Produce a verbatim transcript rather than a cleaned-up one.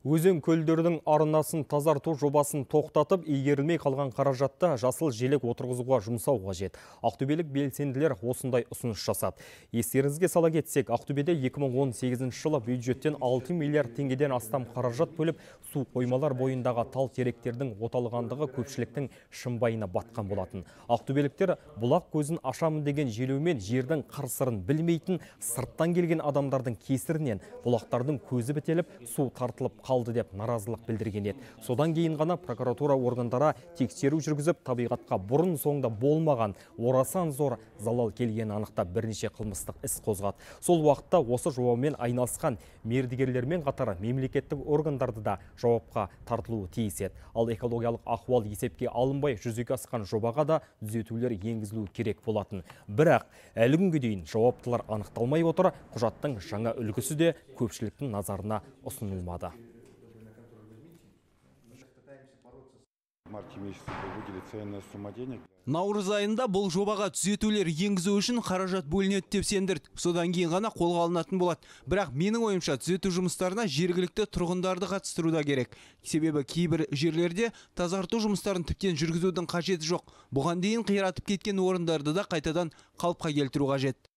Өзен көлдердің арнасын тазарту жобасын тоқтатып, игерілмей қалған қаражатты жасыл желек отырғызуға жұмсау қажет. Ақтөбелік белсенділер осындай ұсыныс жасады. Естеріңізге сала кетсек, Ақтөбеде екі мың он сегізінші жылы бюджеттен алты миллиард теңгеден астам қаражат бөліп, су қоймалар бойындағы тал теректердің оталғандығы көпшіліктің шымбайына батқан болатын. Ақтөбеліктер бұлақ көзін ашамын деген желеумен жердің қыр-сырын білмейтін, сырттан келген адамдардың кесірінен бұлақтардың көзі бітеліп, су тартылып қалды деп наразылық білдірген еді. Содан кейін ғана прокуратура органдары тексеру жүргізіп, табиғатқа бұрын соңды болмаған орасан зор залал келгенін анықтап бірнеше қылмыстық іс қозғады. Сол уақытта осы жобамен айналысқан мердігерлермен қатар мемлекеттік органдарды да жауапқа тартылуы тиіс еді. Ал экологиялық ахуал есепке алынбай жүзеге асқан жобаға да түзетулер енгізілуі керек болатын. Бірақ әлі күнге дейін жауаптылар анықталмай отыр. Құжаттың жаңа үлгісі де көпшіліктің назарына ұсынылмады. Наурыз айында бұл жобаға түзетулер енгізу үшін қаражат бөлінеді деп сендірді. Содан кейін ғана қолға алынатын болады. Бірақ менің ойымша түзету жұмыстарына жергілікті тұрғындарды қатыстыру да керек. Себебі кейбір жерлерде тазарту жұмыстарын тіптен жүргізудің қажеті жоқ. Бұған дейін қиратып кеткен орындарды да қайтадан қалыпқа келтіру қажет.